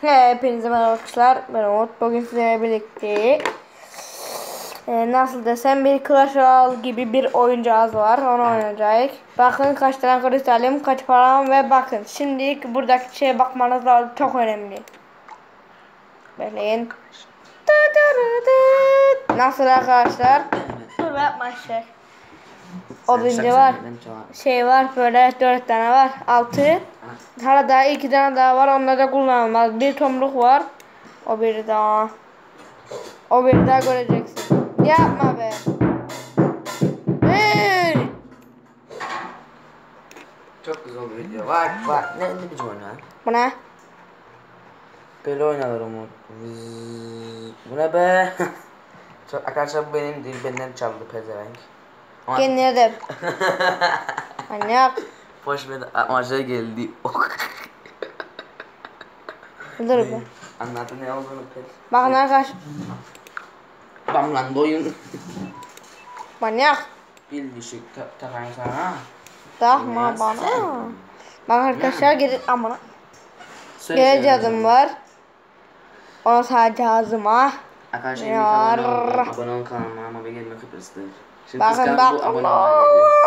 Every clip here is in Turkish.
Hepinize merhaba arkadaşlar. Ben Umut. Bugün sizlerle birlikte nasıl desem bir Clash Royale gibi bir oyuncağız var. Onu oynayacağız. Bakın kaç tane kristalim, kaç param ve bakın. Şimdi buradaki şeye bakmanız lazım. Çok önemli. Bekleyin. Nasıl arkadaşlar? Dur yapma şey. O birinci var. Şey var böyle 4 tane var. 6. Hala 2 tane daha var. Onlar da kullanılmaz. Bir tomruk var. O biri daha. O biri daha göreceksin. Yapma be. Hey! Çok güzel bir video. Bak. Ne biçim oynar? Bu ne? Böyle oynanır Umut. Bu ne be? Arkadaşlar bu benim değil. Benden çaldı pezevenk. Kendine de. Manyak. Boş ver amaca geldi. Dur be. Anladın ne olduğunu pek. Bakın arkadaş. Bamlandı oyun. Manyak. Bir ışık takayım sana. Takma bana. Bak arkadaşlar gidin amına. Söyle. Geleceğim var. Ona sadece ağzıma. Arkadaşlar Yar. abone ol kanalıma ama bir gelme Kıbrıs'tır. Şimdi Bakın kıskan bak. bu abone olmaya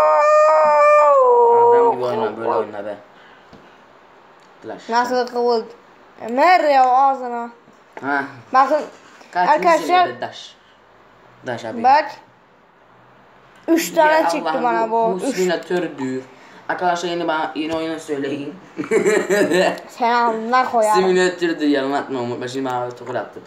adam gibi oyna böyle oyna be. Flash. Nasıl kıvıldı? Ömer ya ağzına. Ha. Bakın arkadaşlar. Daş abi. Bak. 3 tane Ya çıktı Allah'ım, bana bu. Bu simülatördür. Arkadaşlar yeni oyunu söyleyin. Sen anla koyarım. Simülatördür yalan atma Umut. Ben şimdi bana tokat attım.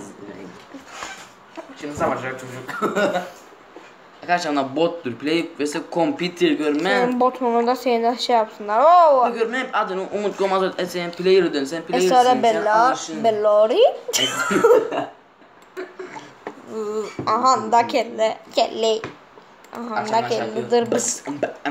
Şimdi savaşacak çocuk. Arkadaşlar onlar bottur. Play vs computer görmem. Senin botunu da seni de şey yapsınlar. Oo. Görmem adını Umut Gomaz sen player'dın. Sen player'sın. Esra Bellori. Aha da kelle. Aha da kelle dırbız.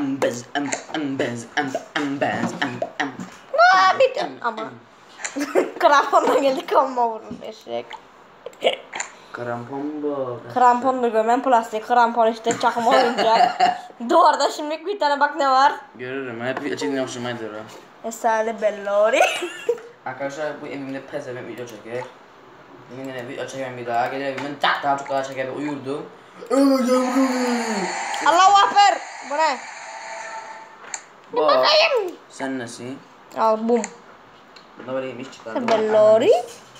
Aa bitti ama. Kramponla geldi kalma vurur eşek. Krampon bu. Krampon da görmem plastik krampon işte çakma oyuncak. Duvarda şimdi bir tane bak ne var. Görürüm. Hep açıkçası hoşuma gidiyor. Esra Bellori. Arkadaşlar bu evimde pezevenk video çeker. Yine video çeken bir daha gelir evimin daha çok daha çeker uyurdu. Allahu Ekber. Bu ne? Bu. Bakayım. Sen nesin? Al bum. Bunda böyle yemiş çıkardı. Bellori.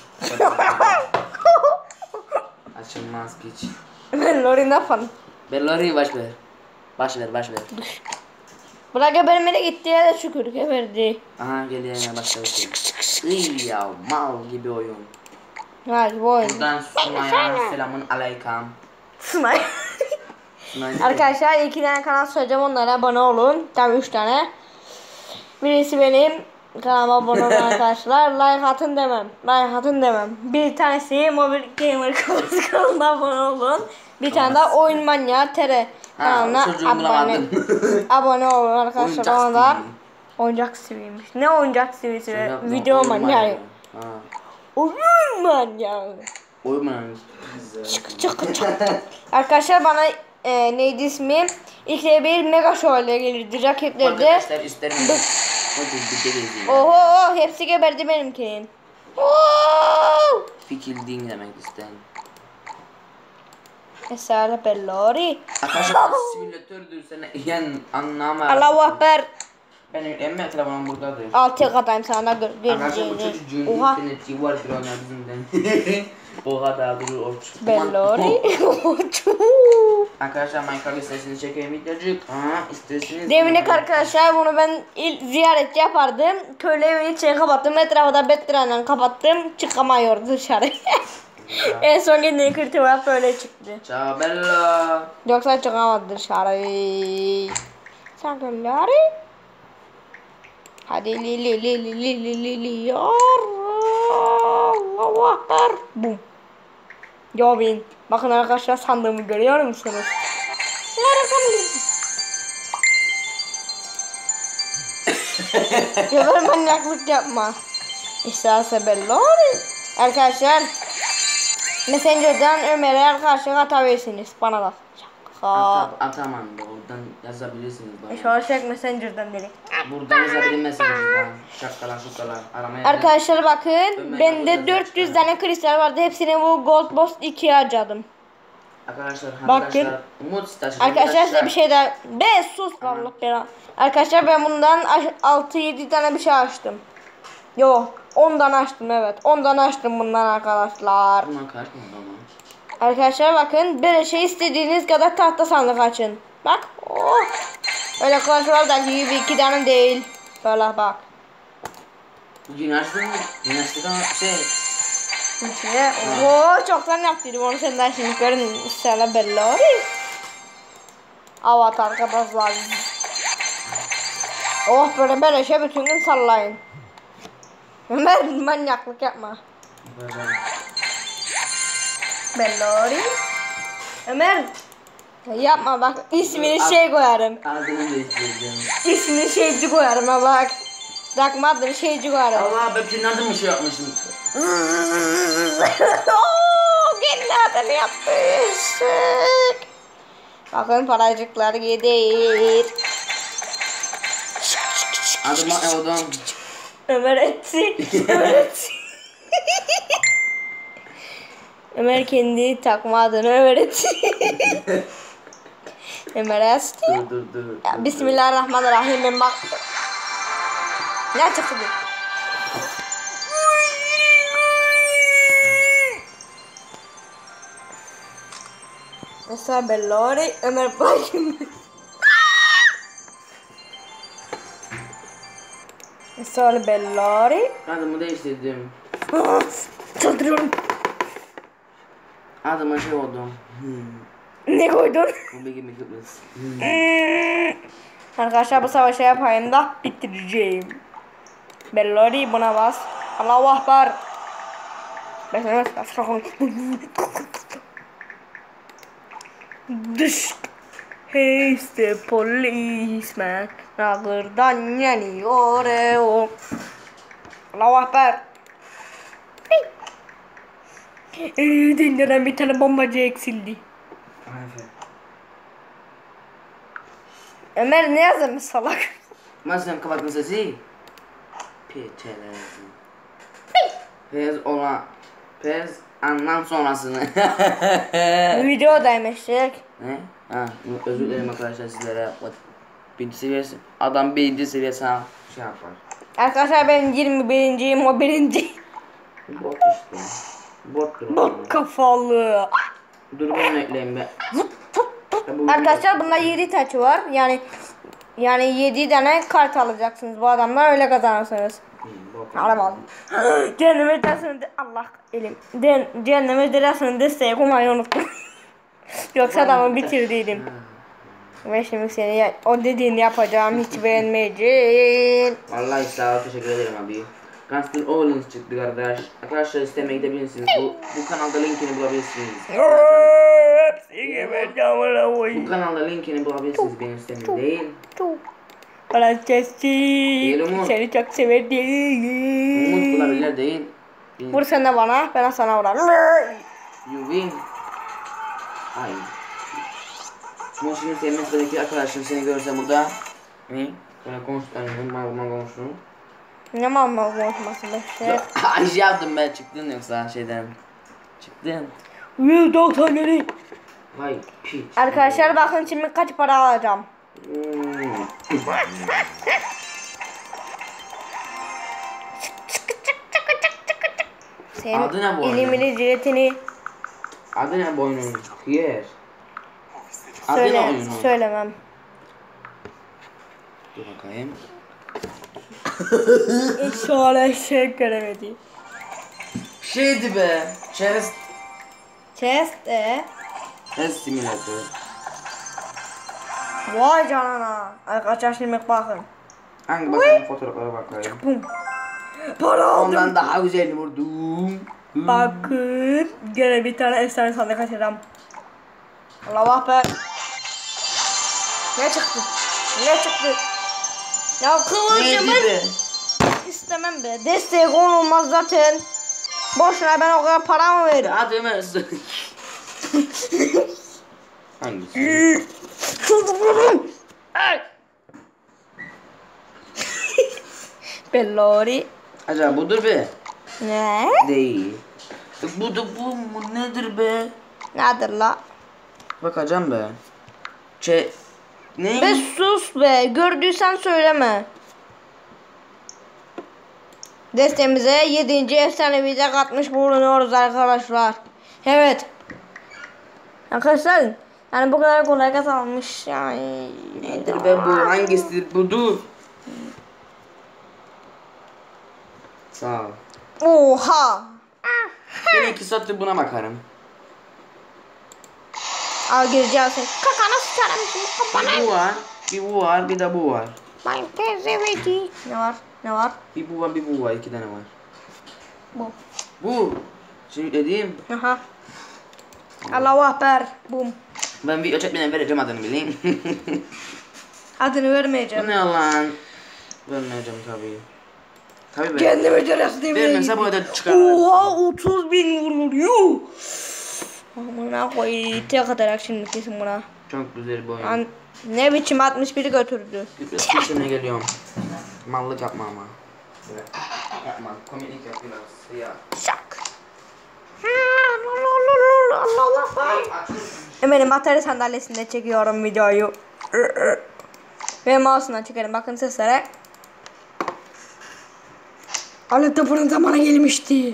Açılmaz piç. Bellori ne yapalım? Bellori baş ver. Baş ver. Bırak gebermene gitti ya da şükür geberdi. Aha geliyor yine başladı. İyi ya mal gibi oyun. Hadi bu oyun. Buradan Sunay'a selamun aleyküm. Sunay. Sunay. Arkadaşlar 2 tane kanal söyleyeceğim, onlara abone olun. Tam 3 tane. Birisi benim kanalıma abone olun arkadaşlar. Like atın demem. Bir tanesi Mobil Gamer kanalına abone olun. Bir tane daha Oyun Manyağı TR kanalına abone olun arkadaşlar. Ona da oyuncak siviymiş. Ne oyuncak sivisi be? Video manyağı. Oyun manyağı. Oyun manyağı. Çık. Arkadaşlar bana neydi ismi? İlk bir mega show ile gelirdi rakiplerde. Arkadaşlar isterim. Oho hepsi geberdi benimkinin. Fikirdiğin demek istedim. Esra Bellori. Arkadaşlar simülatördür sana yan anlama. Allahu Ekber. Benim emme telefonum buradadır. 6'ya katayım sana Arkadaşlar bu çocuğun Oha. interneti var bir ona bizimden. Oha daha durur o. Bellori. Arkadaşlar Minecraft listesini çekeyim videocuk. İsterseniz. Deminek arkadaşlar bunu ben ziyaret yapardım. Köylü evini içine kapattım. Etrafı da bettirenden kapattım. Çıkamıyor dışarı. En son kendini kritiği var böyle çıktı. Ciao bella. Yoksa çıkamadı dışarı. Sen Bellori. Hadi li Allahu Ekber. Bum. Yobin. Bakın arkadaşlar sandığımı görüyor musunuz? Ya böyle manyaklık yapma. İsterse Bellori. Arkadaşlar Messenger'dan Ömer'e arkadaşlar atabilirsiniz. Bana da. Atamam da oradan yazabilirsiniz bana. Şu an şey Messenger'dan dedik. Buradan yazabilirsiniz buradan. Şakalar şukalar aramaya. Arkadaşlar bakın bende 400 tane kristal vardı. Hepsini bu Gold Boss 2'ye harcadım. Arkadaşlar Bakın. Umut stajı. Arkadaşlar size bir şey daha. Be sus vallahi bela. Arkadaşlar ben bundan 6-7 tane bir şey açtım. Yo 10 tane açtım evet. 10 tane açtım bundan arkadaşlar. Bundan kaç mı ama? Arkadaşlar bakın böyle şey istediğiniz kadar tahta sandık açın. Bak. Oh. Öyle Clashroyale'daki gibi 2 tane değil. Böyle bak. Üniversiteden şey. İçine. Oo çoktan yaptıydım onu senden şimdi görün. Sana belli oluyor. Avatar arkadaşlar. Oh böyle şey bütün gün sallayın. Ömer manyaklık yapma. Bellori. Ömer yapma bak ismini şey koyarım. Adını değiştireceğim. İsmini şeyci koyarım ha bak. Takma adını şeyci koyarım. Allah ben kendi mı şey yapmışım? Ooo kendi adını yapmıştık. Bakın paracıklar yedir. Adıma evden. Ömer etsi. Ömer etsi. Ömer kendi takma adını Ömer etsi. Ömer etsi. Dur. Bismillahirrahmanirrahim ben bak. Ne çıktı bu? Mesela Bellori Ömer bakayım. Mesela Bellori. Adımı değiştirdim. Çıldırıyorum. Adıma şey oldum. Ne koydun? Bu gibi Kıbrıs. Arkadaşlar bu savaşı yapayım da bitireceğim. Bellori buna bas. Allahu Akbar. Dış. Hey işte policeman. Nağırdan yanıyor o. Allahu Akbar. Dinlenen bir tane bombacı eksildi. Ömer ne yazmış salak? Masum kapatma sesi. Peçelesin. Pez olan. Pez andan sonrasını. Videodaymıştık. Ne? Ha, özür dilerim arkadaşlar sizlere. Birinci seviyesi. Adam birinci seviyesi ha. Şey yapar. Arkadaşlar ben 21'inciyim o birinci. Bot işte. Bot kafalı. Dur bunu ekleyeyim be. Arkadaşlar bunda 7 taç var. Yani 7 tane kart alacaksınız bu adamlar öyle kazanırsınız. Alamadım. Cehenneme dersin Allah elim. Cehenneme dersin desteği koymayı unuttum. Yoksa adamı bitirdiydim. Ve şimdi seni o dediğini yapacağım hiç beğenmeyeceğim. Vallahi sağ ol teşekkür ederim abi. Gunstar Owens çıktı kardeş. Arkadaşlar istemeye gidebilirsiniz. Bu kanalda linkini bulabilirsiniz. Bu kanalda linkini bulabilirsiniz benim sitemde değil. Prenses seni çok severim. Umut bulabilir değil. Vur sen de bana ben sana vurarım. You win. Ay. Moşinin sevmesi gerekiyor arkadaşlar seni görürse burada. Ne? Böyle konuştum. Mal konuştum. Ne mal konuşması be? Ay şey yaptım ben çıktın yoksa şeyden. Çıktın. 197. Vay piç. Arkadaşlar bakın şimdi kaç para alacağım. Senin Adı ne bu oyunun? ilimini ciletini Adı ne bu oyunun? Yer. Adı ne oyunun? söylemem. Dur bakayım. İnşallah şey göremedi. Şeydi be. Chest Chest Simulator. Vay canına. Arkadaşlar şimdi bakın. Hangi bakalım fotoğraflara bakayım. Bum. Para aldım. Ondan daha güzel vurdum. Bakın. Gene bir tane efsane sandık açacağım. Allah Akbar. Ne çıktı? Ne çıktı? Ya kıvırcımı istemem be. Desteği konulmaz zaten. Boşuna ben o kadar para mı veririm? Adımı Hangisi? Bellori. Acaba budur be? Ne? Değil. Bu nedir be? Nedir la? Bakacağım be. Ne? Be sus be. Gördüysen söyleme. Destemize 7. efsanevize katmış bulunuyoruz arkadaşlar. Evet. Arkadaşlar yani bu kadar kolay kazanmış yani. Nedir be bu? Hangisidir? Budur. Sağ ol. Oha. Ben 2 saattir buna bakarım. Al gireceğiz. Kakana sıçarım şimdi kafana. Bir bu var. Bir bu var. Bir de bu var. Ben tezeveci. Ne var? Ne var? Bir bu var. Bir bu var. 2 tane var. Bu. Bu. Şimdi dediğim. Aha. Allahu Akbar. Bum. Ben video çekmeden vereceğim adını bileyim. Adını vermeyeceğim. Bu ne lan? Vermeyeceğim tabii. Tabii be. Kendime ceresi değil. Vermezse bu da çıkar. Oha 30.000 vurur. Yuh. Amına koy. Tek atarak şimdi kesin buna. Çok güzel bir oyun. Ne biçim 61'i götürdü. Biraz peşine geliyorum. Mallık yapma ama. Evet. Yapma. Komiklik yap biraz. Ya. Şak. Allah Allah. Hemen materi sandalyesinde çekiyorum videoyu. Ve mouse'undan çekerim. Bakın seslere. Alet tapının zamanı gelmişti.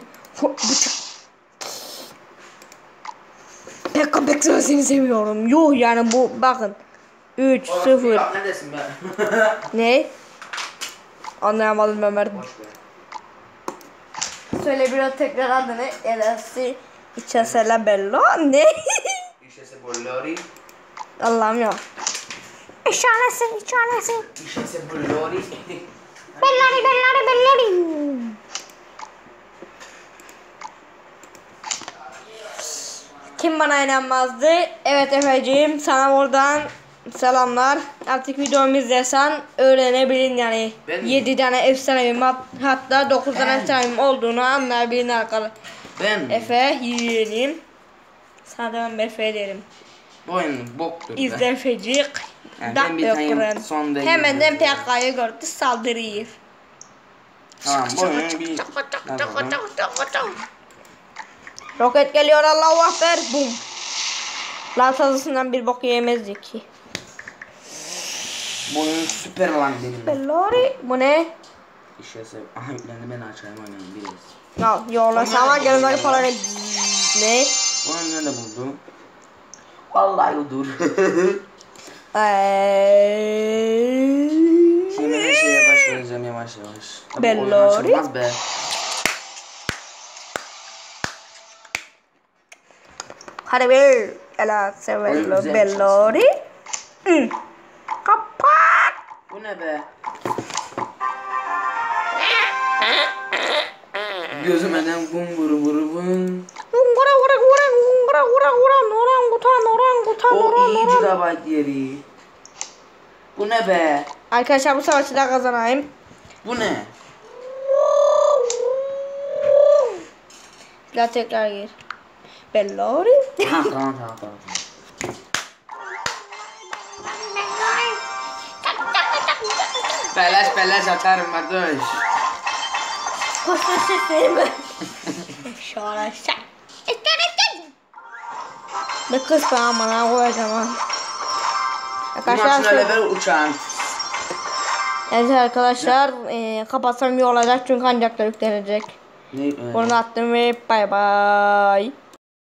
Pek seni seviyorum. Yuh yani bu bakın. 3 0. Neredesin be? Ne? Anlayamadım Ömer. Boş ver. Söyle biraz tekrar adını. Elesi İçesele bello. Ne? İşese bollori. Allah'ım ya. İşaresi. İşese bollori. Bellari. Kim bana inanmazdı? Evet Efeciğim, sana buradan selamlar. Artık videomu izlersen öğrenebilin yani. 7 tane efsanevim hatta 9 tane efsanevim olduğunu anlayabilin arkadaşlar. Ben. Efe yiyelim. Sana da ben Efe derim. Bu oyun boktur be. İzle Efecik. Yani ben bir tane sonda Hemenden yiyeyim. PK'yı gördü saldırıyı. Tamam bu oyun bir... Roket geliyor Allahu Akbar. Bum. Lansasından bir bok yemezdik ki. Bu oyun süper lan benim. Bellori. Bu ne? İşese... Aha yüklendi ben açayım oynayayım biraz. Al yolla sana gelin falan ne? Bu oyunu nerede buldum? Vallahi odur. Şimdi her şeye başlayacağım yavaş yavaş. Tabii Bellori. oyun açılmaz be. Hadi bir. Ela sevello Bellori. Kapat. Bu ne be? Gözümden bum vuru vuru bum. O iyi gigabyte yeri. Bu ne be? Arkadaşlar bu savaşı da kazanayım. Bu ne? Bir daha tekrar gir. Bellori. Ha tamam. Beleş atarım kardeş. Koşma seslerimi. Şöyle şak. Bir kız bana bana koyacağım ha. Maçın öyle ver uçağın. Evet arkadaşlar kapatsam iyi olacak çünkü ancak da yüklenecek. Ne? Bunu attım ve bay bay.